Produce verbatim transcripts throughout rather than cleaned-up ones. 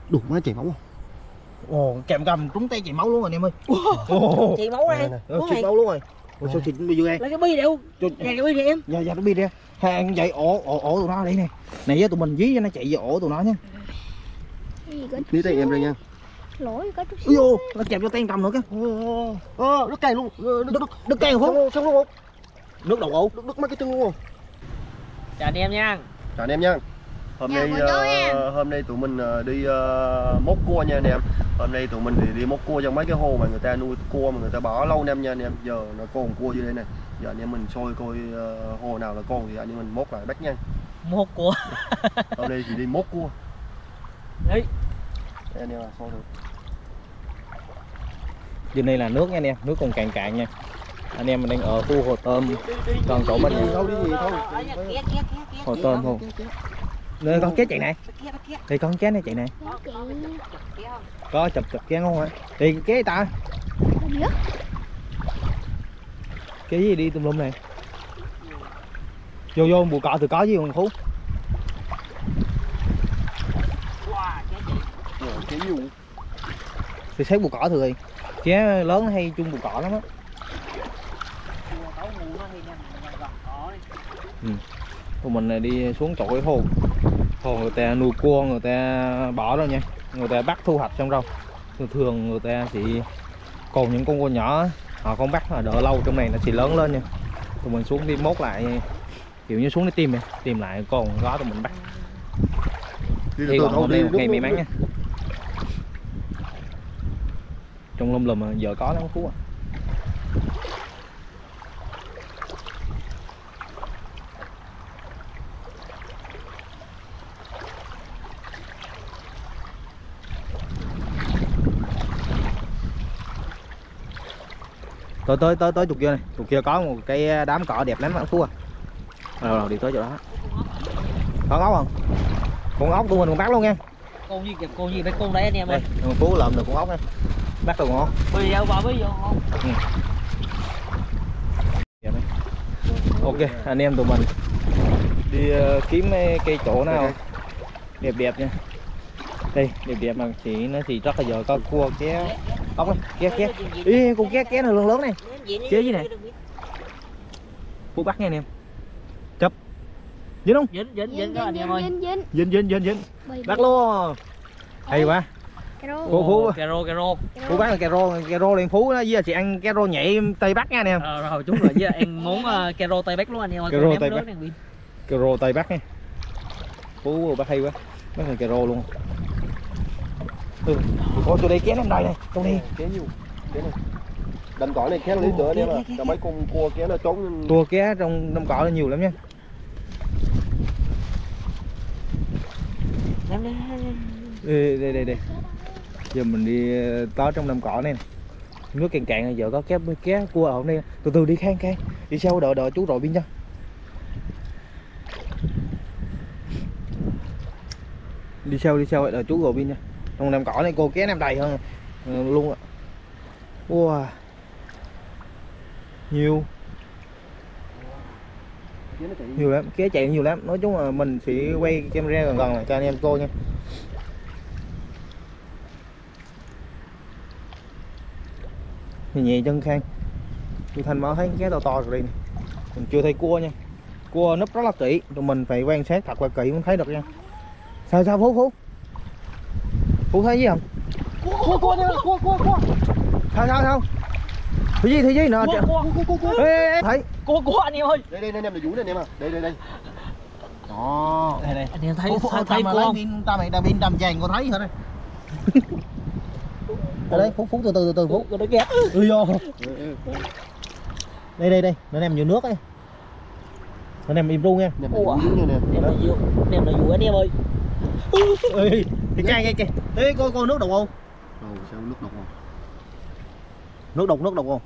Đủ má chảy máu không? Ồ, kèm cầm trúng tay chảy máu luôn rồi anh em ơi. Ồ, chảy máu ra. Chảy máu luôn rồi. Ủa sao xịt bây giờ em? Lấy cái bi đeo. Nhà cái bi đi em. Dạ dạ nó bi đi. Hàng vậy ổ ổ ổ tụi nó ở đây nè. Này với tụi mình dí cho nó chạy vô ổ tụi nó nhá. Ní tay em đây nha. Lỗi có chút xíu. Ôi nó kẹp cho tay cầm nữa kìa. Ơ, nước cay luôn. Nước nước cay không? Xong luôn không? Nước đầu ổ. Nước nước mấy cái chân luôn không? Chào anh em nha. Chào anh em nha. Hôm nay uh, hôm nay tụi mình uh, đi uh, mốt cua nha anh em. Hôm nay tụi mình thì đi mốt cua trong mấy cái hồ mà người ta nuôi cua mà người ta bỏ lâu năm nha anh em. Giờ nó còn cua dưới đây này. Giờ anh em mình soi coi uh, hồ nào là con thì anh em mình mốt lại bắt nha. Mốt cua. Hôm nay thì đi mốt cua. Đấy. Đây anh em soi được. Dưới này là nước nha anh em, nước còn cạn cạn nha. Anh em mình đang ở khu hồ tôm. Còn chỗ mình đâu đi gì thôi. Hồ tôm không? Nơi con cá chạy này. Thì con cá này chạy này. Có chụp chụp cá ngon hả? Thì cái ta. Cái gì đi tùm lum này. Vô vô bụi cọ từ có gì còn Phú. Cái nhiều. Thì thấy bụi cỏ thường. Cá lớn hay chung bụi cỏ lắm á. Ừ. Tụi mình đi xuống chỗ cái hồ. Hồ người ta nuôi cua, người ta bỏ đâu nha. Người ta bắt thu hoạch xong rồi. Thường thường người ta chỉ còn những con cua nhỏ họ không bắt mà đợi lâu trong này nó sẽ lớn lên nha. Tụi mình xuống đi mốt lại kiểu như xuống đi tìm này, tìm lại con đó tụi mình bắt. Hy vọng hôm nay một ngày may mắn nha. Trong lum lùm giờ có lắm Phú à. Tới tới tới tới chục kia này, chục kia có một cái đám cỏ đẹp lắm Phú à. Rồi rồi đi tới chỗ đó. Có ốc không? Con ốc tụi mình còn bắt luôn nha. Con gì kìa, con gì đấy con đấy anh em ơi. Đây, Phú lượm được con ốc nha. Bắt được con ốc. Bây giờ vào bây giờ không. Ừ. Ok, anh em tụi mình đi uh, kiếm cây chỗ nào đẹp đẹp nha. Đây, đẹp đẹp mà chỉ nó thì rất là giờ có cua ké ốc này, ké ké. Ý con ké ké này lớn lớn này. Ké gì này? Phú bắt nha anh em. Chấp. Dính không? Dính dính dính đó anh em ơi. Dính dính dính dính. Bắt luôn. Hay quá. Phú Phú caro caro. Phú bắt là caro, caro liền Phú với là chị ăn caro nhảy Tây Bắc nha anh em. Ờ rồi chúng rồi với ăn món uh, caro Tây Bắc luôn anh em ơi. Caro Tây Bắc. Caro Tây Bắc nha. Phú bắt hay quá. Bắt là caro luôn. Ừ. Ôi tụi đây kéo em đây này, tụi đây kéo nhiều. Kéo này. Đầm cỏ này kéo lý tưởng em à. Cho mấy con cua kéo nó trốn. Cua kéo trong đầm cỏ là nhiều lắm nha. Đây đây đây đây. Giờ mình đi tới trong đầm cỏ này. Nước cạn cạn giờ có kéo kéo cua ở đây. Từ từ đi khang khang. Đi sau đợi đợi chú rồi pin cho. Đi sau đi sau đợi chú rồi pin nha. Trong đầm cỏ này cô kéo em đầy hơn luôn ạ. Wow. Nhiều. Nhiều lắm, kéo chạy nhiều lắm. Nói chung là mình sẽ quay camera gần gần lại cho anh em coi nha. Nhẹ nhẹ chân Khang. Tôi Thành mới thấy cái to to rồi đây. Mình chưa thấy cua nha. Cua núp rất là kỹ, tụi mình phải quan sát thật là kỹ mới thấy được nha. Sao sao Phú Phú? Phú thấy gì không? Cua cua nha, cua cua cua. Sao sao sao? Thấy gì thấy gì nữa? Cua cua cua cua. Thấy. Cua cua anh em ơi. Đây đây anh em là vũ này anh em à. Đây đây đây. Đó, đây đây. Anh em thấy Phú, thấy, thấy thấy cua không? pin ta mày đã pin đầm chàng có thấy hả đây? Đây đấy, Phú Phú từ từ từ từ Phú. Nó kìa. Ừ vô. Đây đây đây, nó nằm nhiều nước ấy. Nó nằm im ru nha. Ủa. Em là dụ, em là dụ anh em ơi. Ê, thì cay cay cay. Ê coi coi nước đục không? Ồ sao nước đục không? Nước đục nước đục không?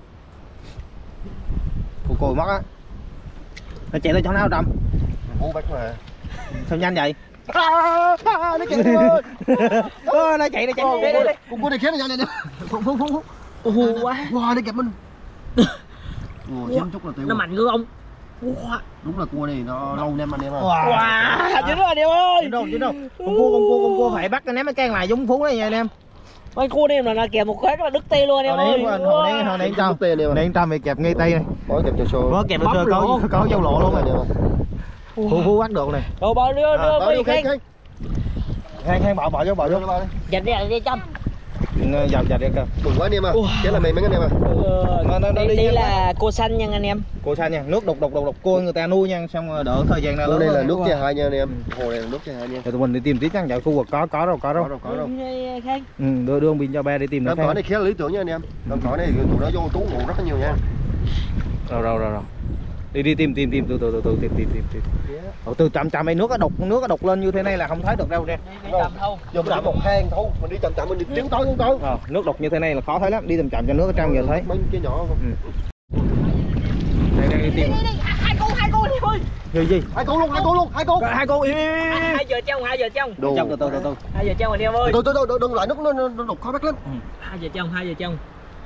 Cô coi mất á. Nó chạy tới chỗ nào Trầm? Bố bắt mà. Sao nhanh vậy? À, à, nó chạy rồi. Ơ nó chạy nó chạy. Đây đây đây. Con cua này khiến này nhanh. Phú Phú Phú. Ồ quá. Wow nó kẹp mình. Ồ, chút là tiêu. Nó mạnh ngư ông. Wow. Đúng là cua này nó lâu nem anh em ơi. Wow, dính rồi anh em ơi. Dính đâu, dính đâu. Con cua, con cua, con cua phải bắt cái ném cái can lại giống Phú này nha anh em. Mấy cua này là kèm một khoét là đứt tay luôn anh em ơi. Hồi nãy hồi nãy trong. Nãy trong bị kẹp ngay tay này. Có kẹp cho sơ. Có kẹp cho sơ có có dâu lộ luôn này. Phú Phú bắt được này. Đâu bao đưa đưa bao khang. Khang khang bỏ bỏ vô bỏ vô. Dành đi đi chăm. Dạo dạo đi kìa. Đừng quá anh em à. Chết là mềm mấy anh em à. Nó, nó, đây, đây là cô xanh nha anh em. Cô xanh nha, nước đục đục đục đục cua người ta nuôi nha, xong rồi đỡ thời gian ra lớn. Đây là nước nha. chè hai nha anh em. Hồ này là nước chè hai nha. Rồi tụi mình đi tìm tí chắc dạo khu vực có có đâu có đâu. Có đâu có đâu. Khang. Ừ, đưa đưa ông pin cho ba đi tìm nó. Đám cỏ này khá là lý tưởng nha anh em. Đám cỏ này tụi nó vô tú ngủ rất là nhiều nha. Rồi rồi rồi rồi. Đi đi tìm tìm tìm từ từ từ từ tìm tìm tìm tìm. Ở từ chậm chậm ấy nước nó đục nước nó đục lên như thế này là không thấy được đâu nè. Giờ mình một hang thôi, mình đi chậm chậm mình đi tiến tới tiến tới. Ờ, nước đục như thế này là khó thấy lắm, đi chậm chậm cho nước ở trong giờ thấy. Mấy cái nhỏ không? Ừ. Đây đây đi tìm. Hai con hai con đi ơi. Gì gì? Hai con luôn, hai con luôn, hai con. Hai con im im im. Hai giờ trong, hai giờ trong. Trong từ từ từ từ. Hai giờ trong anh em ơi. Từ từ từ đừng lại nước nó nó đục khó bắt lắm. Hai giờ trong, hai giờ trong.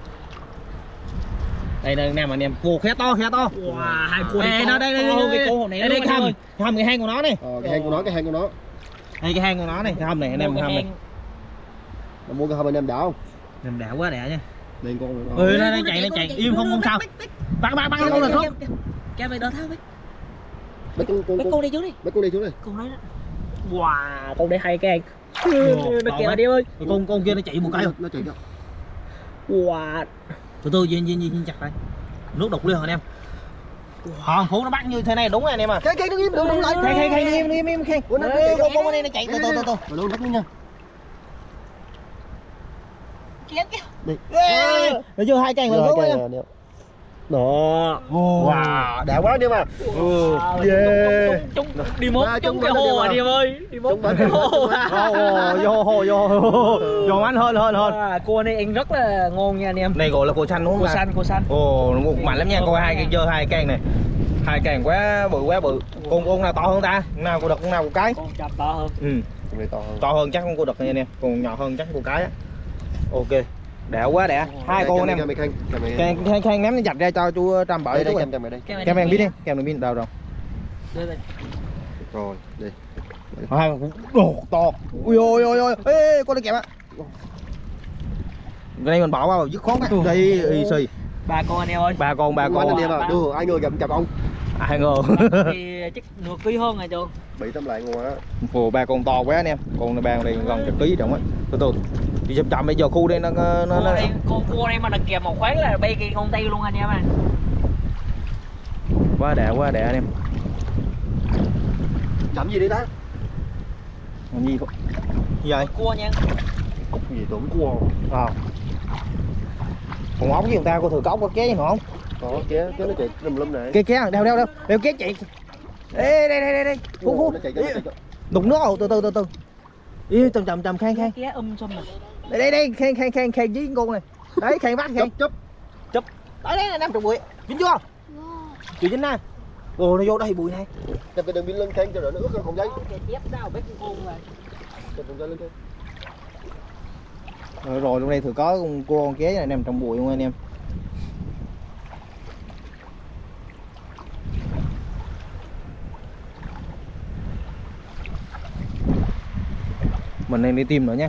Đây đây nè anh em, cua khé to khé to. Wow, hai cua đây đây đây đây cái cô này đây đây cái hầm hầm cái hang của nó này. Ờ, cái hang của nó, cái hang của nó. Đây cái hang của nó này, cái hầm này anh em hầm này. Nó mua cái hầm anh em đảo không? Em đảo quá đẻ nha. Đây con. Ừ đây đây chạy đây chạy im không không sao. Bắt bắt bắt con lên xuống. Kéo mày đỡ thao mấy. Mấy con con Mấy con đi chú đi. Mấy con đi chú đi. Con đấy. Wow, con đây hay cái. Nó kìa đi ơi. Con con kia nó chạy một cái rồi. Nó chạy kìa. Wow. Từ từ duyên duyên duyên chặt đây. Nước đục liền anh em. Hòn Phú nó bắt như thế này đúng rồi anh em à. Cái cái nó im đừng đừng lại. Khay khay khay im im im khay. Con con bên đây nó chạy từ từ từ từ. Rồi luôn bắt luôn nha. Kéo kéo. Đi. Nó chưa hai cành rồi Đó. Wow, đã quá anh em à. Ừ. Yeah. Chúng đi mốt chúng cái hồ anh em ơi. Đi mốt cái hồ. Vô hồ vô vô anh hơn hơn hơn. Cua này anh rất là ngon nha anh em. Này gọi là cua xanh đúng không? Cua xanh, cua xanh. Ồ, nó mạnh lắm nha, coi hai cái dơ hai càng này. Hai càng quá bự quá bự. Con con nào to hơn ta? Con nào cua đực con nào cua cái? Con chập to hơn. Ừ. Con này to hơn. To hơn chắc con cua đực này anh em, còn nhỏ hơn chắc cua cái á. Ok. Đẻ quá đẻ. Hai con anh em. Khang khang khang ném nó chặt ra cho chú Trâm bởi đây chú. kem kem đây. Kem em biết đi, kem đừng biết đâu rồi. Rồi, đi. Hai con đồ to. Ui ôi ôi ôi. Ê con này kẹp á. Cái này mình bỏ vào dứt khoát á. Đây y xì. Ba con anh em ơi. Ba con ba con. Anh em à, đưa ai người gặp chập ông. Ai ngờ. Thì chắc nửa ký hơn rồi chú. Bị tâm lại ngon á. Ồ ba con to quá anh em. Con này ba con này gần chục ký trọng á. Từ từ. Đi chậm chậm bây giờ khu đây nó nó nó. Con đây, con cua đây mà nó kẹp một khoét là bay kia con tay luôn anh em à. Quá đẻ quá đẻ anh em. Chậm gì đi ta? Làm gì vậy? Gì vậy? Cua nha. Gì tưởng cua. À. Còn ốc với người ta có thừa cốc có ké gì không? Có ké ké nó chạy lum lum này. Ké ké đeo đeo đeo đeo ké chạy. Ê đây đây đây đây. Phú Phú. Nó chạy nó chạy. Đục nước rồi từ từ từ từ. Ý chậm chậm chậm khang khang. Ké um xum này. Đây đây đây khang khang khang khang với con này. Đấy khang bắt khang. Chấp Chấp. Đấy đấy là năm chục bụi. Dính chưa? Chưa dính nè. Ồ nó vô đây bụi này. Chập cái đường pin lên khang cho đỡ nó ướt không giấy. Chép đâu biết con rồi. Chập con giấy lên khang. Rồi rồi trong đây thử có con cua con ké này nằm trong bụi luôn anh em. Mình đang đi tìm nữa nha.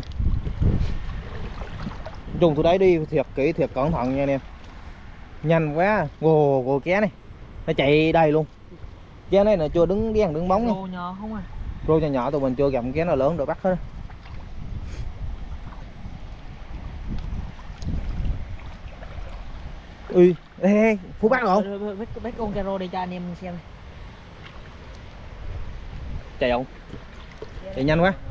Dùng từ đấy đi thiệt kỹ thiệt cẩn thận nha anh em. Nhanh quá. Ồ con ké này. Nó chạy đây luôn. Ké này là chưa đứng đen đứng bóng nha. Rô nhỏ không à. Rô nhỏ nhỏ tụi mình chưa gặp ké nào lớn được bắt hết. Ui, ê, ê, Phú bắt rồi không? Bắt con caro đi cho anh em xem. Chạy không? Chạy nhanh quá.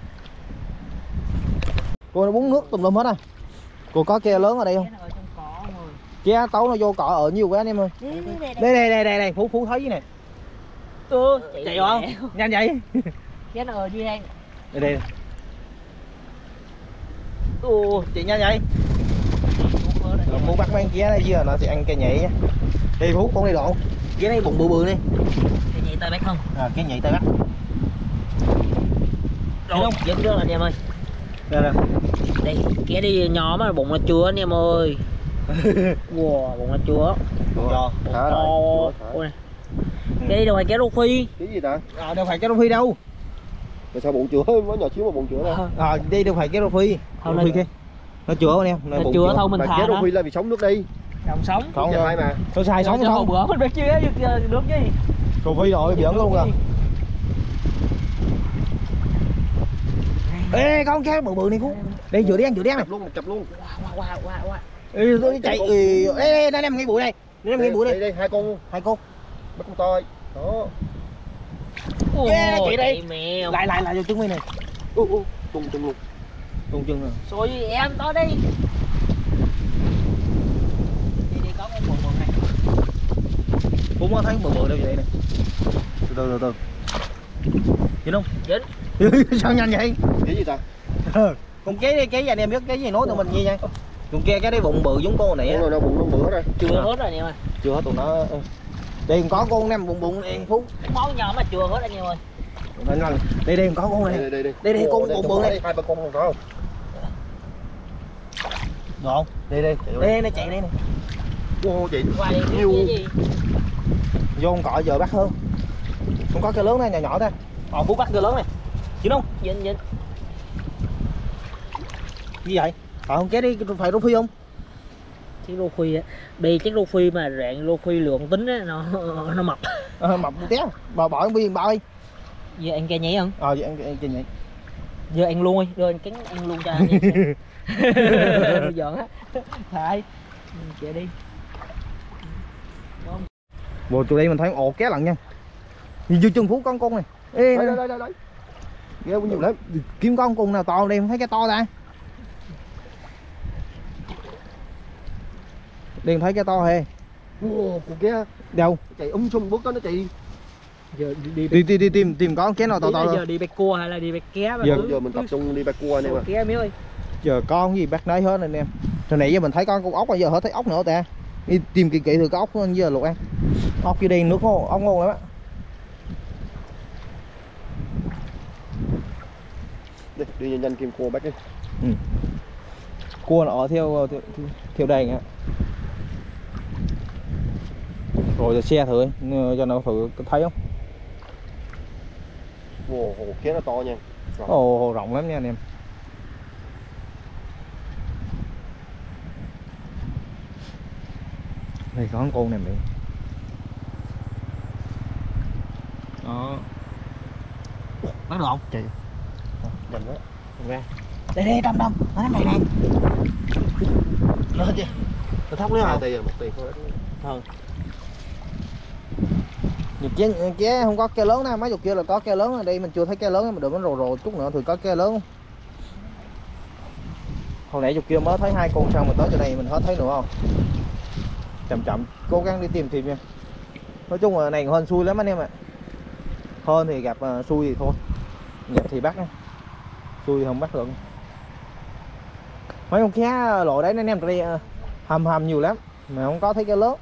Cô nó bún nước tùm lum hết à. Cô có ke lớn ở đây không? Ke tấu nó vô cọ ở nhiều quá anh em ơi. Đây đây đây đây đây, Phú Phú thấy nè. Ừ, chạy không? Nhanh vậy. Ke nó ở dưới đây. Đây đây. Ồ, chị nhanh vậy. Rồi, Phú bắt mấy ké này giờ nó sẽ ăn cây nhảy nha. Đi Phú con đi đoạn. Ké này bụng bự bự đi. Cái nhảy tay bắt không? À, cái nhảy tay bắt. Rồi, dẫn đưa anh em ơi. Đây nè. Đây, ké đi nhỏ mà bụng nó chứa anh em ơi. Wow, bụng nó chứa. Cho. Thả rồi. Ôi. Cái đâu phải kéo rô phi. Cái gì ta? À, đâu phải cái rô phi đâu. Tại sao bụng chữa nó nhỏ xíu mà bụng chữa đây? À, đây đâu phải cái rô phi. Không, Rô phi kia. Nó chữa anh em. Nó chữa thôi mình thả nó. đó. Phi lên vì sống nước đi. Không sống. Không rồi rồi mà. Tôi xài sống Cho không? một bữa mình biết chưa nước gì. Rô phi rồi, biển luôn rồi. Ê, con cái bự bự này Phú. Đây vừa đen vừa đen này. Chụp luôn, một chụp luôn. Wow wow wow wow. Ê, tôi chạy. Ê, ê, đây em ngay bụi đây. Đây em ngay bụi đây. đây. Đây hai con, Hai con. bắt con to. Đó. Yeah, chị đây. Mèo. Lại lại lại cho trứng mi này. Ô ô, tung tung luôn. Tung chân rồi. Rồi em tới đi. Đi đi có con bự bự này. Phú mới thấy bự bự đâu vậy này. Từ từ từ từ. Dính không? Dính. Sao nhanh vậy? Cái gì ta? Con kế đi, kế anh em biết cái gì nói tụi mình gì nha. Con kia cái đấy bụng bự giống con này á. Rồi nó bụng nó bự hết rồi. Chưa hết rồi anh em ơi. Chưa hết tụi nó. Đây còn có con em bụng bụng này Phú. Máu nhỏ mà chưa hết anh em ơi. Đây đây đây, đây còn có con này. Đây đây đây. Đây đây con bụng bự này. Hai ba con không có không? Được không? Đây đây. Đây nó chạy đây này. Ô chị. Qua đi Nhiều. cái gì? Vô con cọ giờ bắt hơn. Không có cái lớn này nhỏ nhỏ thôi. Ờ Phú bắt cái lớn này. Chứ không? Dính dính. Gì vậy? Ờ không kế đi phải rô phi không? Chiếc rô phi á, bị chiếc rô phi mà rạng rô phi lượng tính á, nó nó mập. Ờ mập một téo. Bà bỏ biên bao đi. Giờ anh kia nhảy không? Ờ vậy anh anh chị nhảy. Giờ anh luôn đi, đưa anh cắn anh luôn cho anh. Giỡn á. Phải. Chạy đi. Bộ tụi đây mình thấy ổ ké lận nha. Nhìn vô chân Phú con con này. Ê, Đây đây đây đây. Ghê nhiều lắm. kiếm con con nào to đây, không thấy cái to ta. Đừng thấy cái to hề. Wow, con kia Đâu? chạy um sum bước tới nó chạy. Giờ đi Đi đi đi tìm tìm con cái nào to to giờ luôn. đi bạch cua hay là đi bạch ké mà Giờ- cứ- Giờ mình tập cứ trung đi bạc cua này mà. ké miếu ơi. Giờ con gì bắt nấy hết anh em. Hồi nãy giờ mình thấy con con ốc, bây giờ hết thấy ốc nữa ta. Đi tìm kỹ kỹ thử cái ốc giờ luộc ăn. Ốc kia đây nước ngon, ốc ngon lắm á. Đi, đi nhanh nhanh kim cua bắt đi. Ừ. Cua nó ở theo theo, theo đây nha. Rồi giờ xe thử cho nó thử thấy không? Wow, hồ kia nó to nha. Rồi. Ồ, hồ rộng lắm nha anh em. Đây có con con này mình. Đó. Bắt được không? Chị. Nhanh quá. Không ra. Đây đây đâm đâm, nó này này. Lên chưa? Tôi thóc nữa Hai không? tay một tay thôi. Ừ. Nhịp chế, chế không có ke lớn nào, mấy chục kia là có ke lớn ở đây mình chưa thấy ke lớn mà được nó rồ rồ chút nữa thì có ke lớn không? Hồi nãy chục kia mới thấy hai con, sao mà tới chỗ này mình hết thấy nữa không? Chậm chậm cố gắng đi tìm tìm nha. Nói chung là này hơn xui lắm anh em ạ. Hơn thì gặp uh, xui thì thôi, gặp thì bắt, xui thì không bắt được. Mấy con cá lộ đấy anh em tụi đây uh, hầm hầm nhiều lắm mà không có thấy cái lớn.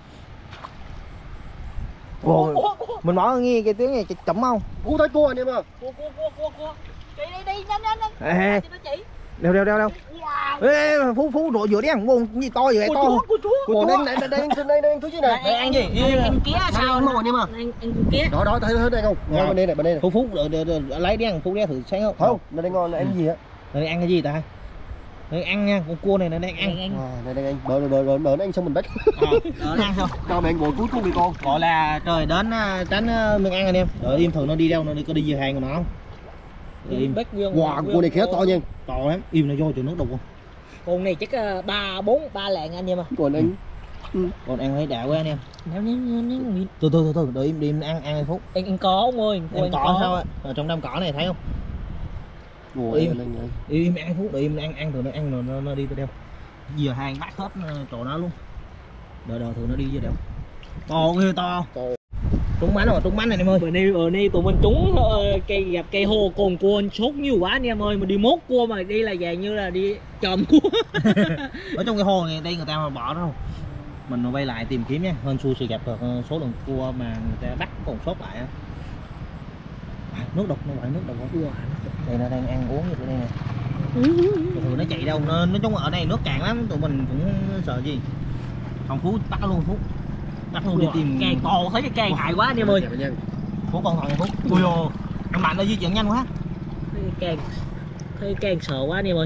Wow. Mình bỏ nghe cái tiếng này chậm không? Cua thấy cua anh em à. Cua cua cua cua cua. Đi đi đi nhanh nhanh nhanh. Ê, đeo đeo đeo đeo. Wow. Ê, Phú Phú đội vừa đen con gì to vậy to. Cua chúa, cua Cua chúa. đây đây đây đây đây đây thứ chứ này. Anh ăn gì? Anh kia sao anh anh em à. Anh anh kia. Đó đó thấy thấy đây không? Ngay bên đây này bên đây này. Phú Phú lấy đen Phú đeo thử sáng không? Không, đây đây ngon này ăn gì á? Đây ăn cái gì ta? Đây ăn nha, con cua này nó đang ăn. Anh À, đây đây anh. Đợi đợi đợi đợi anh xong mình bắt. Ờ, nó ăn sao? Cho mẹ ngồi cuối cùng đi con. Gọi là trời đến tránh mình ăn anh em. Đợi im thử nó đi đâu, nó đi có đi về hàng của nó không? Im. Wow, cua này khá to nha. To lắm, im nó vô chỗ nước đục không? con này chắc ba bốn ba lạng anh em à. Còn anh Còn ăn thấy đạo quá anh em. Nếu nếu nếu nếu Từ từ từ từ, đợi im đi im ăn ăn Phúc. anh anh có ông ơi, Em cỏ sao á? Ở trong đám cỏ này thấy không? ngồi Im. lên này. Im ăn Phúc, đợi im ăn ăn thử nó ăn rồi nó, nó đi tới đâu. Giờ hàng bắt hết chỗ nó luôn. Đợi đợi thử nó đi về đâu. To ghê to. To. Trúng bánh rồi, trúng bánh này em ơi. Bữa nay bữa nay tụi mình trúng uh, cây gặp cây hồ cồn cua sốt nhiều quá anh em ơi, mà đi mốt cua mà đi là dạng như là đi chòm cua. Ở trong cái hồ này đây người ta mà bỏ đâu. Mình quay lại tìm kiếm nha, hên xui sự gặp được số lượng cua mà người ta bắt còn sót lại á. À, nước đục nó phải nước đục quá. Đây nó đang ăn uống như thế này nè. Thường nó chạy đâu, nó nói chung ở đây nước cạn lắm, tụi mình cũng sợ gì. Còn Phú bắt luôn Phú. Bắt luôn đi tìm càng to, thấy cái càng hại quá anh em ơi. Phú con thằng này Phú. Ui ồ, em mạnh nó di chuyển nhanh quá. Càng thấy càng sợ quá anh em ơi.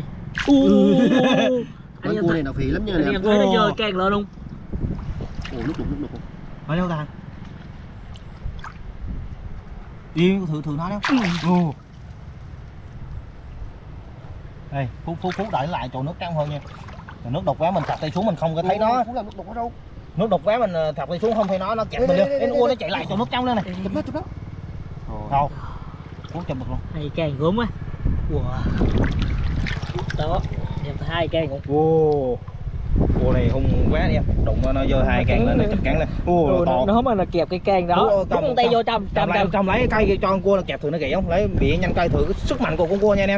Con cua này nó phì lắm nha anh anh em em. thấy nó dơ càng lên không? Ồ, lúc đục lúc đục. Ở đâu ta? Đi thử thử nó đâu. Ồ. Đây, Phú Phú Phú đợi lại chỗ nước trong hơn nha. Nước đục quá mình thọc tay xuống mình không có thấy nó. Phú làm nước đục ở đâu? Nước đục quá mình thọc tay xuống không thấy nó, nó kẹt mình luôn. Cái cua nó chạy lại chỗ nước trong đây này. Chụp nó chụp nó. Không. Phú chụp được luôn. Này càng gớm quá. Wow. Đó, em thấy hai càng cũng. Wow. Cua này hung quá đi em. Đụng nó giơ hai càng lên này chụp cắn lên. Ồ, nó, nó mà nó kẹp cái càng đó. Đúng con tay vô trong, trong trong trong lấy cây cho con cua nó kẹp thử nó kỹ không? Lấy bị nhanh cây thử cái sức mạnh của con cua nha anh em.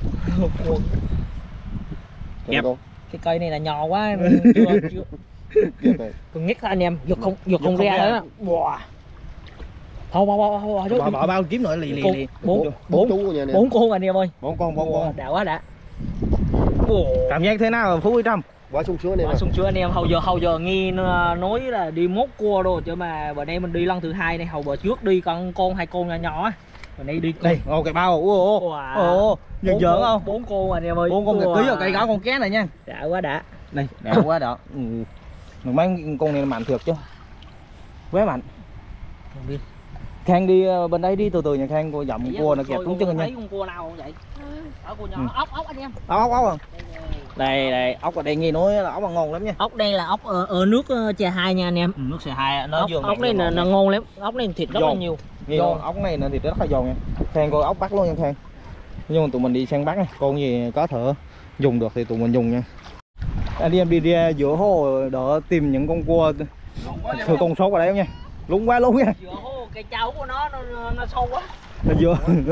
Kẹp. Cái cây này là nhỏ quá chưa chưa. Còn nhất anh em giật không giật không ra nữa. Wow. Thôi bao bao bao bao bao bao kiếm nữa lì lì lì. Bốn bốn bốn con anh em ơi. Bốn con bốn con. Đã quá đã. Cảm giác thế nào Phú Huy Trâm? Quá sung sướng anh em. Quá sung sướng anh em. Hầu giờ hầu giờ nghe nói là đi mốt cua rồi chứ mà bữa nay mình đi lần thứ hai này, hầu bữa trước đi con con hai con nhỏ nhỏ á. Bữa nay đi đây, ô cái bao. Ồ ồ. Giỡn giỡn không? Bốn con anh em ơi. Bốn con ký ở cây gáo con ké này nha. Đã quá đã. Đây, đã quá đó. Ừ. Mấy con này mạnh thiệt chứ. Quá mạnh. Không biết. Khang đi bên đấy đi từ từ nha Khang, cô dậm cua nó kẹp trúng chân nha. Thấy con cua nào vậy? Ở cua nhỏ, ừ. ốc ốc anh em. Ốc ốc ốc à? Đây đây, ốc ở đây nghe nói là ốc là ngon lắm nha. Ốc đây là ốc ở, ở nước chè hai nha anh em. Ừ, nước chè hai nó ốc, giòn. Ốc này là nó ngon lắm. Ốc này thịt rất là nhiều. Giòn. Ốc này là thịt rất là giòn nha. Khang coi ốc bắt luôn nha Khang. Nhưng mà tụi mình đi săn bắt này, con gì có thể dùng được thì tụi mình dùng nha. Anh em đi ra giữa hồ đỡ tìm những con cua thử con sốt ở đây không nha. Lúng quá lúng nha. Giữa hồ cái cháu của nó nó, nó sâu quá. Nó vừa.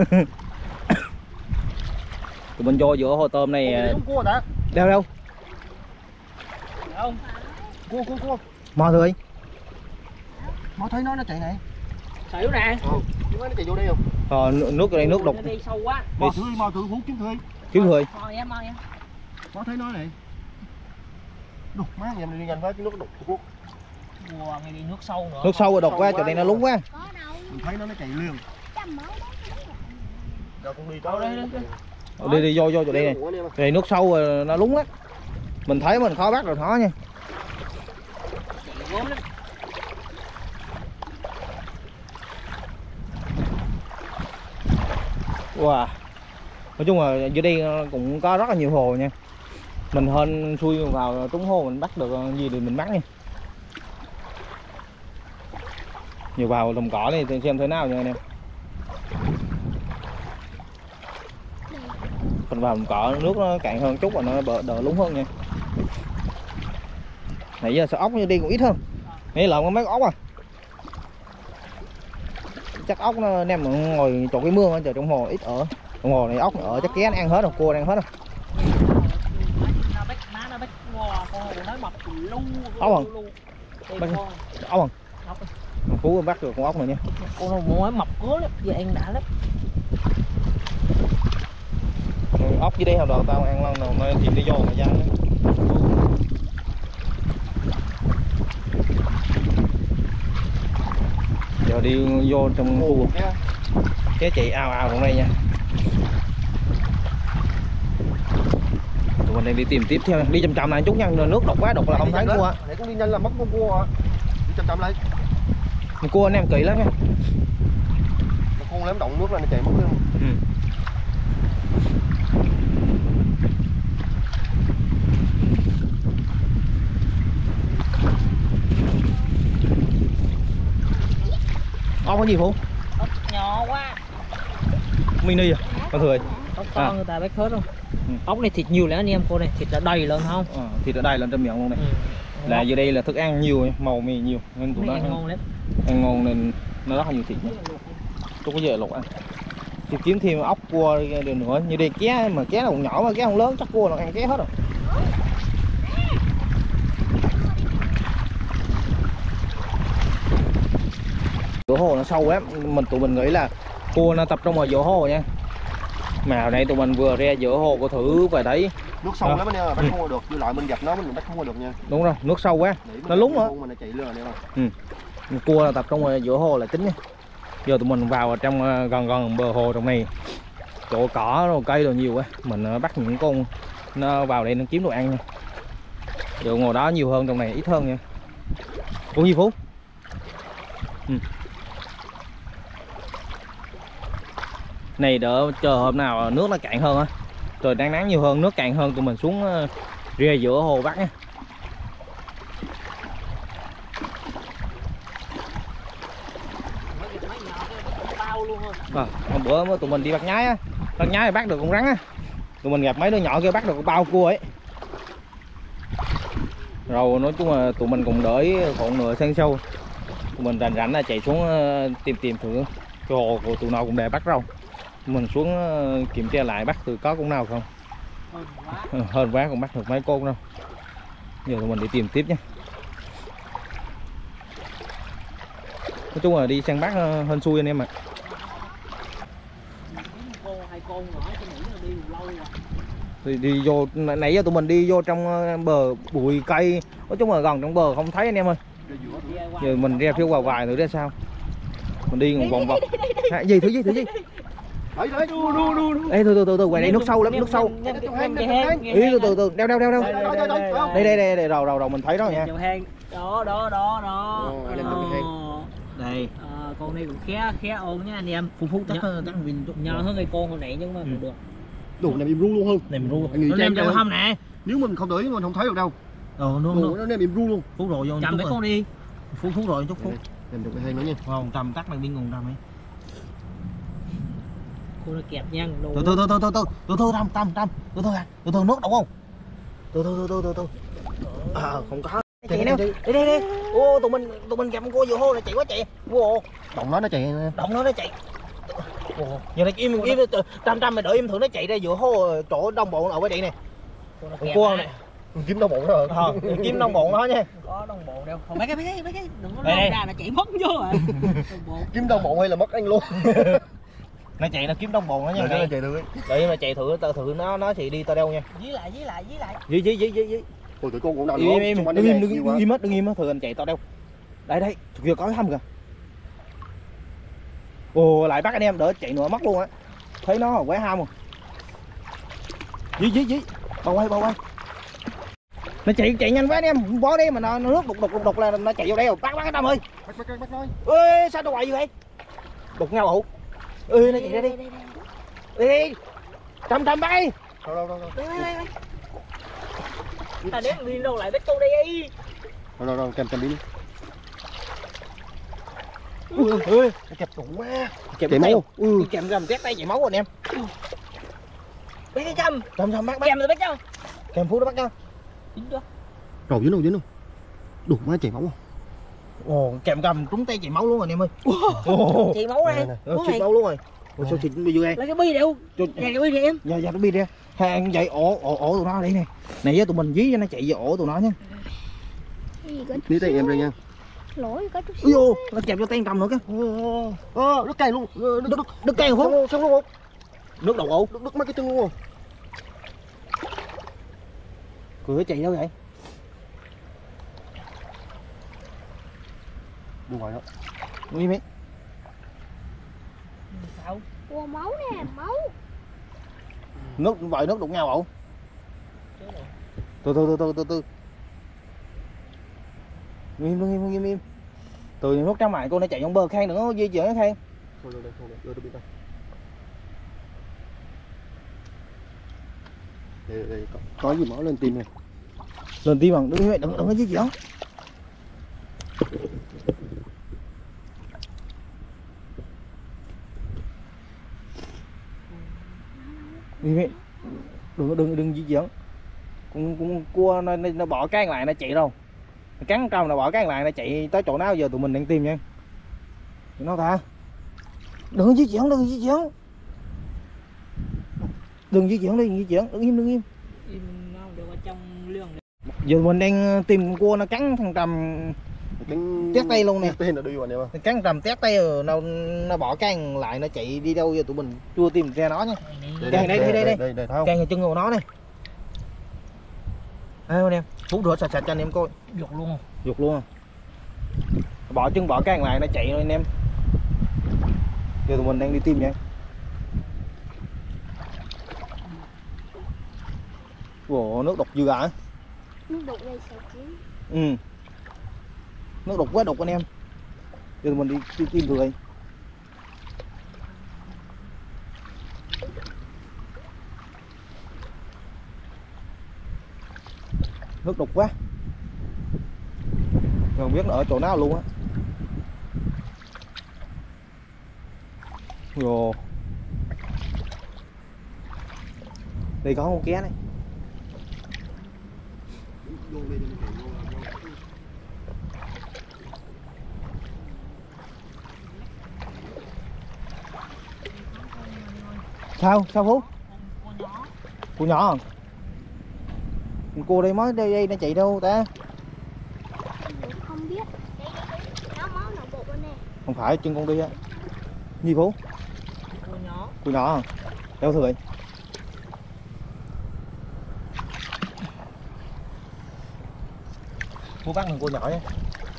Tụi mình vô giữa hồ tôm này. Cua đã. Đâu đâu? Không. Cua cua cua. Mò thôi. Mò thấy nó nó chạy này. Xỉu nè. Ừ. Chúng nó chạy vô đây không? Ờ nước ở đây nước đục. Đi sâu quá. Mò thử mò thử hút kiếm thử. Kiếm thử. Mò em mò em. Mò thấy nó này. Đục má em đi nhanh quá cái nước đục của. Wow, ngay đi nước sâu nữa. Nước sâu rồi đục quá, chỗ này nó lúng quá. Mình thấy nó nó chạy liền. Rồi con đi tới đây đây. Đi đi vô vô chỗ đây này. Đây nước sâu rồi nó lúng lắm. Mình thấy mình khó bắt được nó nha. Wow. Nói chung là dưới đây cũng có rất là nhiều hồ nha. Mình hên xuôi vào trúng hồ mình bắt được gì thì mình bắt nha. Nhiều vào đồng cỏ này thì xem thế nào nha anh em. Phần vào đồng cỏ nước nó cạn hơn chút và nó đỡ, đỡ lúng hơn nha. Nãy giờ sao ốc như đi cũng ít hơn. Nãy lợn có mấy ốc à. Chắc ốc nó nem mà ngồi chỗ cái mương ở trong hồ ít ở. Trong hồ này ốc ở chắc ké nó ăn hết rồi, cua nó ăn hết rồi. Ốc không? Ốc không? Phú bắt được con ốc này nha. Con nó mỗi mập cố lắm, giờ ăn đã lắm. Ốc dưới đây hồi đầu tao ăn lần đầu nó chìm đi vô mà gian đó. Giờ đi vô trong khu cái chạy ào ào trong đây nha. Tụi mình đang đi tìm tiếp theo, đi chậm chậm này chút nha, nước độc quá độc là không thấy cua. Để con đi nhanh là mất con cua à. Đi chậm chậm lại. Cua anh em kỹ lắm nha. Nó khôn lắm, động nước là nó chạy mất luôn. Ừ. Ốc có gì Phú? Ốc nhỏ quá. Mini à? Con thừa. Ốc to à. Người ta bắt hết không? Ừ. Ốc này thịt nhiều lắm anh em, cô này thịt là đầy lên không? À, thịt ở đây lên trên miệng luôn này. Ừ. Là dưới đây là thức ăn nhiều, màu mì nhiều nên tụi nó ăn ngon lắm. Ăn ngon nên nó rất là nhiều thịt. Tôi có về luộc ăn. Thì kiếm thêm ốc cua được nữa, như đây ké mà ké là còn nhỏ mà ké không lớn chắc cua nó ăn ké hết rồi. Giữa hồ nó sâu lắm, mình tụi mình nghĩ là cua nó tập trung ở giữa hồ nha. Mà hồi nãy tụi mình vừa ra giữa hồ có thử về đấy. Nước sâu Đó. lắm anh em, bắt không mua được, với lại mình gặp nó mình bắt không mua được nha. Đúng rồi, nước sâu quá. Nó lúng hả? Mình chạy lừa nè. Ừ. Cua là tập trong giữa hồ là chính nha. Giờ tụi mình vào trong gần gần bờ hồ trong này, chỗ cỏ rồi cây rồi nhiều quá, mình bắt những con nó vào đây nó kiếm đồ ăn nha. Giờ ngồi đó nhiều hơn, trong này ít hơn nha. Ủa gì Phú? Ừ. Này đỡ chờ hôm nào nước nó cạn hơn á, trời đang nắng nhiều hơn, nước cạn hơn tụi mình xuống ra giữa hồ bắt nha. À, hôm bữa tụi mình đi bắt nhái á, bắt nhái thì bắt được con rắn á, tụi mình gặp mấy đứa nhỏ kia bắt được con bao cua ấy. Rồi nói chung là tụi mình cũng đợi khoảng nửa sáng sau, tụi mình rảnh rảnh là chạy xuống tìm tìm thử cái hồ của tụi nào cũng để bắt rau, tụi mình xuống kiểm tra lại bắt thử có con nào không. Hơn quá cũng bắt được mấy con đâu. Giờ tụi mình đi tìm tiếp nhé. Nói chung là đi săn bắt hên xui anh em ạ. Thì đi vô nãy giờ tụi mình đi vô trong bờ bụi cây, nói chung là gần trong bờ không thấy anh em ơi. Giờ mình ra phía ngoài vài nữa ra sao, mình đi một vòng vòng. À, gì thứ gì thứ gì đấy đấy đu đu đu đu. Ê, từ từ từ từ ngoài đây nước sâu lắm, nước sâu. Ý từ từ từ đeo đeo đeo đeo. Đây đây đây đây, rồi rồi rồi mình thấy đó nha. Đó đó đó đó. Đây. À, con này cũng khé khé ổn nha anh em. Phú Phú tắt tắt Vin nhỏ hơn cái con hồi nãy nhưng mà cũng được. Đủ này im ru luôn hơn. Nem ru. Nó Nem trong hông nè. Nếu mình không để mình không thấy được đâu. Ờ nó nó nem im ru luôn. Phú rồi vô. Chầm mấy con đi. Phú Phú rồi chút Phú. Em được cái hay nữa nha. Không, trầm tắt này bên nguồn trầm ấy. Cô nó kẹp nha. Từ từ từ từ từ từ từ từ trầm trầm trầm từ từ từ từ nước đâu không? Từ từ từ từ từ. À không có. Chạy nè. Đi đi đi. Ô tụi mình tụi mình gặp con cua vừa hô là chạy quá chạy. Wow. Động nó nó chạy. Động nó nó chạy. Ồ, giờ này im im trăm trăm mày đợi im thử nó chạy ra giữa hô chỗ đông bọn ở bên đây nè. Con cua này. Kiếm đông bọn rồi. Ờ, kiếm đông bọn nó nha. Có đông bọn đâu. Không mấy cái mấy cái mấy cái đừng có lôi ra nó chạy mất vô à. Kiếm đông bọn hay là mất anh luôn. Nó chạy nó kiếm đông bọn nó nha. Nó chạy thử. Đợi mà chạy thử tao thử nó nó chạy đi tao đeo nha. Dí lại dí lại dí lại. Dí dí dí dí dí. Ôi tụi con cũng nào nữa. Im im đừng im đừng im mất đừng im mất thử anh chạy tao đeo. Đây đây, vừa có cái hầm kìa. Ồ lại bắt anh em đỡ chạy nữa mất luôn á. Thấy nó quá ham rồi. Dí dí dí. Bao quay bao quay. Nó chạy chạy nhanh quá anh em, bó đi mà nó, nó nước đục đục đục đục là nó chạy vô đây rồi. Bắt bắt cái Tâm ơi. Bắt bắt bắt nói. Ê sao nó quậy vậy? Đục nhau ủ. Ê nó chạy ra đi. Đi đi. Trăm trăm bay. Đâu đâu đâu. Đây đây đây. Ta đến đi đâu lại biết tôi đây. Đâu đâu đâu kèm kèm đi. Ui ơi, kẹp đủ quá. Kẹp chạy máu. Ừ, kèm rầm tét tay chảy máu rồi anh em. Biết cái châm. Trăm trăm bắt bắt. Kèm rồi biết chưa? Kèm Phú nó bắt cho. Dính chưa? Rồi dính đâu dính đâu. Đủ má chảy máu không? Ồ, kèm cầm trúng tay chảy máu luôn rồi anh em ơi. Ồ, Chị máu này. chảy máu luôn rồi. Ủa sao thịt bây giờ đây? Lấy cái bi đâu? Dạ cái bi đi em. Dạ dạ nó bi ra. Hàng vậy ổ ổ ổ tụi nó ở đây nè. Này với tụi mình dí cho nó chạy vào ổ tụi nó nhá. Ní tay em đây nha. Lỗi có chút Ui ô, nó kẹp cho tay cầm nữa kìa. Ơ, nước cay luôn. Nước nước cay không? Xong luôn không? Nước đậu ổ. Nước nước mấy cái chân luôn không? Cười chạy đâu vậy? Đừng hỏi đó. Đi mấy. Sao? Ủa, máu nè, máu. Nước vòi nước đụng nhau ổ. Từ từ từ từ từ từ. Im im im im. Từ nước trong mày cô nó chạy trong bờ khang nữa di chuyển cái khang. Thôi rồi đây, thôi rồi, đưa tôi đây. Đây đây có, có gì máu lên tim này. Lên tim bằng đừng đừng đừng có di chuyển. Đi mẹ. Đừng đừng đừng di chuyển. Cũng cũng cua nó, nó bỏ cái lại nó chạy đâu. Nó cắn trong nó bỏ cái lại nó chạy tới chỗ nào giờ tụi mình đang tìm nha. Nó ta. Đừng di chuyển, đừng di chuyển. Đừng di chuyển đi, đừng di chuyển, đừng im đừng im. Im nó đều ở trong lương. Giờ mình đang tìm con cua nó cắn thằng Trầm cắn Tét tay luôn nè. Tét tay nó đi rồi em ơi. Cắn trầm tét tay rồi nó nó bỏ càng lại nó chạy đi đâu giờ tụi mình chưa tìm ra nó nha. Đây Đây, đây, đây, đây, đây. đây, đây thấy không? Càng chân của nó này. Đây anh em, Phú rửa sạch sạch cho anh em coi. Dục luôn không? Dục luôn. Bỏ chân bỏ càng lại nó chạy rồi anh em. Giờ tụi mình đang đi tìm nha. Ủa, nước đục dữ hả? Nước đục đây sao chín. Ừ. Nước đục quá đục anh em. Giờ tụi mình đi, đi tìm thử đây. Nước đục quá. Không biết nó ở chỗ nào luôn á. Rồi. Đây có một ké này. Sao? Sao Phú? Cô nhỏ. Cô đây mới đây đây nó chạy đâu ta? Không biết. Đây đây đây. Nó máu nó bộ bên này. Không phải chân con đi á. Gì Phú? Cô nhỏ. Cô nhỏ. Đâu thử vậy? Phú bắt thằng cô nhỏ nhé.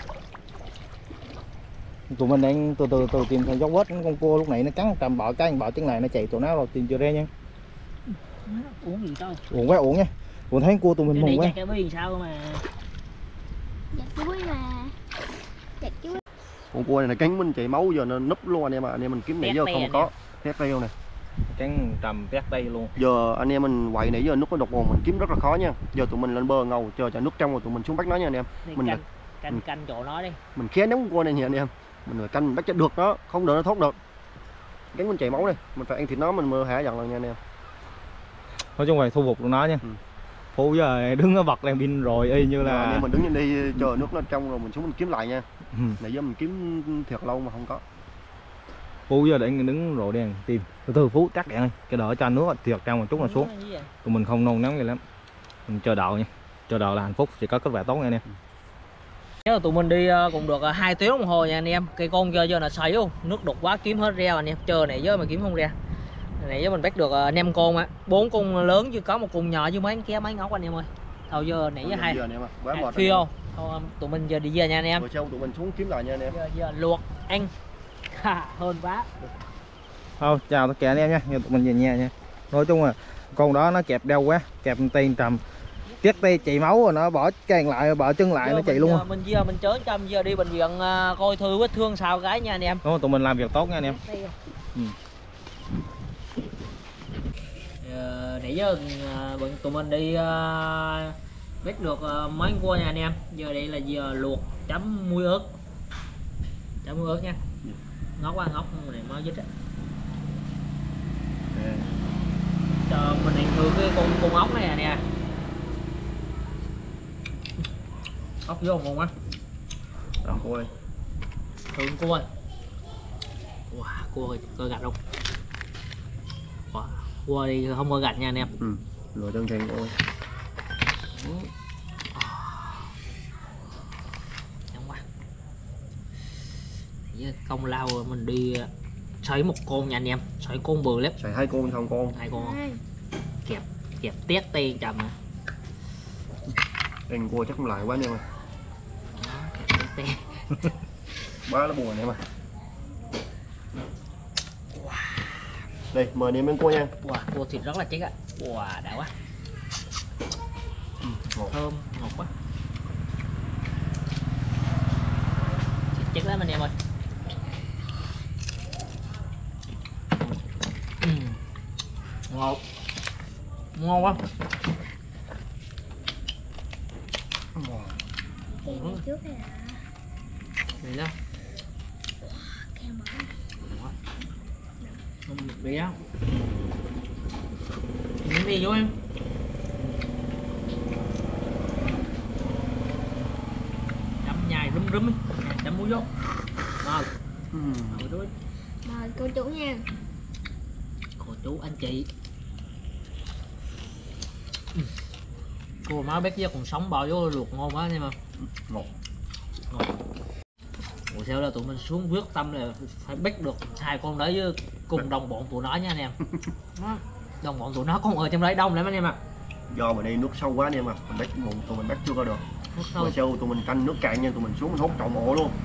Tụi mình đang từ từ từ tìm thấy dấu vết con cua lúc nãy nó cắn trầm bọ cái bọ chân này nó chạy tụi nó rồi tìm chưa ra nha. Uống gì đâu? Uống quá uống nha. Uống thấy cua tụi mình mùng quá. Cái bi sao mà. Dạ chuối mà. Dạ chuối. Con cua này là cánh mình chảy máu giờ nó núp luôn anh em ạ. Anh em mình kiếm nãy giờ không có. Tét tay này. Cắn trầm tét tay luôn. Giờ anh em mình quậy nãy giờ nước nó đục nguồn mình kiếm rất là khó nha. Giờ tụi mình lên bờ ngầu chờ cho nước trong rồi tụi mình xuống bắt nó nha anh em. Mình canh, canh canh chỗ nó đi. Mình khé nóng cua này nha anh em. Mình phải canh bắt cho được nó, không được nó thoát được. Cánh mình chảy máu này, mình phải ăn thịt nó mình mơ hả dần lần nha anh em. Nói chung là thu phục được nó nha. Ừ. Phú giờ đứng ở vật đèn pin rồi y như là rồi, anh em mình đứng trên đây chờ nước nó trong rồi mình xuống mình kiếm lại nha. Ừ. Nãy giờ mình kiếm thiệt lâu mà không có. Phú giờ để đứng rồi đèn tìm. Từ từ Phú chắc đèn ơi, cái đỡ cho nước thiệt trong một chút là xuống. Tụi mình không nôn nóng gì lắm. Mình chờ đợi nha. Chờ đợi là hạnh phúc sẽ có kết quả tốt nha anh em. Nếu tụi mình đi cũng được hai tiếng đồng hồ nha anh em. Cây con giờ giờ là sấy luôn, nước đục quá kiếm hết ra anh em. Chờ này giờ mà kiếm không ra. Này giờ mình bắt được năm con á, bốn con lớn chứ có một con nhỏ chứ mấy kia mấy ngóc anh em ơi. Thôi giờ nãy giờ hai. Phi không? Thôi tụi mình giờ đi về nha anh em. Rồi sau tụi mình xuống kiếm lại nha anh em. Giờ, giờ luộc ăn. Hơn quá. Thôi chào tất cả anh em nha, tụi mình về nhà nha. Nói chung là con đó nó kẹp đau quá, kẹp tay trầm. Tiết tay chạy máu rồi nó bỏ càng lại bỏ chân lại giờ nó chạy mình, luôn. Giờ, mình giờ mình chớ chăm giờ đi bệnh viện uh, coi thư vết thương sao cái nha anh em. Đúng, tụi mình làm việc tốt nha anh em. Ừ. Giờ, nãy giờ uh, tụi mình đi uh, biết được uh, mấy cua nha anh em. Giờ đây là giờ luộc chấm muối ớt. Chấm muối ớt nha. Ngóc qua ngóc này mới dứt á. Chờ mình ăn thử cái con con ốc này nè. Ốc vô ngon quá. Rồi cua ơi. Thượng cua ơi. Wow, cua cơ gạch không? Wow, cua đi không có gạch nha anh em. Ừ, lùi chân thành ơi. Ngon quá. Công lao mình đi sấy một con nha anh em, sấy con bự lắm. Sấy hai con không con. Hai con. Kẹp kẹp tét tay chầm à. Anh cua chắc không lại quá anh em ơi. Đó, Ba nó buồn anh em ơi. Đây mời anh em ăn cua nha. Wow, cua thịt rất là chết ạ. Wow, đã quá. Ừ, ngọt. Thơm, ngọt quá. Thịt chết lắm anh em ơi. Ừ. Ngọt. Ngon quá. Kem trước này à. Đây đó. Kem bỏ. Không bị á. Miếng đi vô em. Chấm nhai rúm rúm, chấm muối vô. Ngon. Ừ. Mời cô chủ nha. Cô chú anh chị. Cô má bé kia còn sống bò vô luộc ngon quá anh em ơi. Ngọt. Ngọt. buổi sau là tụi mình xuống quyết tâm là phải bắt được hai con đấy với cùng đồng bọn tụi nó nha anh em. Đó, đồng bọn tụi nó còn ở trong đấy đông lắm anh em ạ. Do mà đây nước sâu quá anh em à, mình bắt bụng tụi mình bắt chưa có được. Nước Rồi sâu. sau tụi mình canh nước cạn nha, tụi mình xuống mình hút trộn ổ luôn.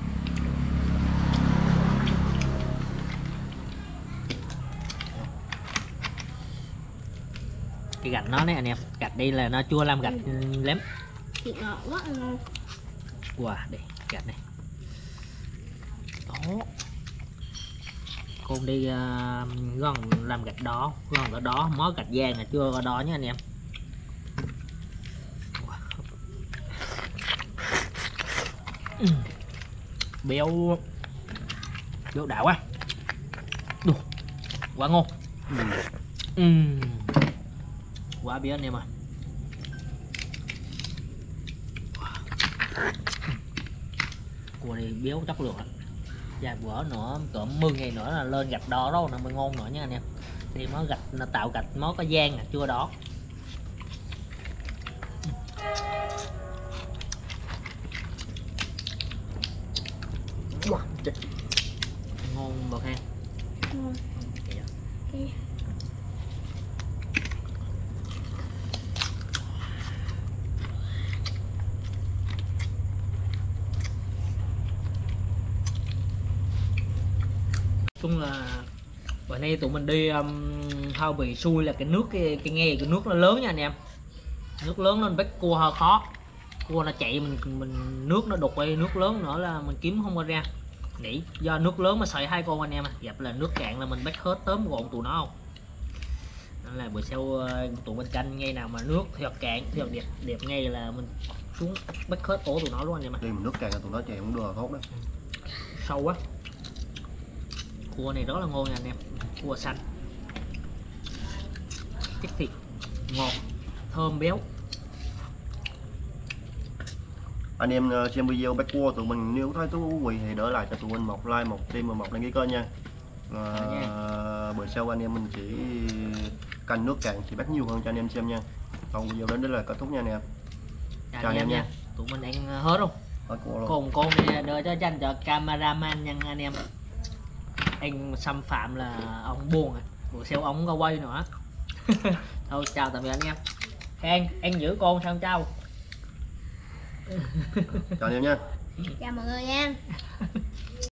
Cái gạch nó này anh em, gạch đây là nó chua làm gạch lém. Thịt ngọt quá ngon. Wow, đây gạch này. Đó. Con đi uh, gần làm gạch đó, gần ở đó, mó gạch vàng là chưa ở đó nha anh em. Ừ. Béo béo đã quá. Đù. Quá ngon. Ừ. Ừ. Quá béo anh em à. Cua này béo chất lượng. Và bữa nữa cỡ mười ngày nữa là lên gạch đỏ đó nó mới ngon nữa nha anh em. Thì nó gạch nó tạo gạch nó có gian là chưa đỏ. Wow. Ngon bậc ha. Ngon. Okay. Chung là bữa nay tụi mình đi um, hơi bị xui là cái nước cái, cái nghe cái nước nó lớn nha anh em. Nước lớn nên bắt cua hơi khó. Cua nó chạy mình mình nước nó đục đi, nước lớn nữa là mình kiếm không có ra. Nghĩ do nước lớn mà sợi hai con anh em à, gặp là nước cạn là mình bắt hết tóm gọn tụi nó không. Nên là bữa sau tụi mình canh ngay nào mà nước thiệt cạn, thiệt đẹp đẹp ngay là mình xuống bắt hết ổ tụi nó luôn anh em à. Đi mình nước cạn là tụi nó chạy cũng được là tốt đấy. Sâu quá. Cua này rất là ngon nha anh em, cua xanh chất thịt ngọt thơm béo. Anh em uh, xem video bắt cua tụi mình nếu thấy thú vị thì đỡ lại cho tụi mình một like, một tim và một đăng ký kênh nha. Uh, bữa sau anh em mình chỉ canh nước cạn chỉ bắt nhiều hơn cho anh em xem nha. Còn video đến đây là kết thúc nha anh em. Chào, Chào anh em nha. nha. Tụi mình ăn hết không? Hết cua luôn. Cùng con này đợi cho dành cho cameraman nha anh em. Anh xâm phạm là ông buồn à. Bữa sau ông có quay nữa. Thôi chào tạm biệt anh em. Khang, anh giữ con sao trao. Chào anh em nha. Chào mọi người nha.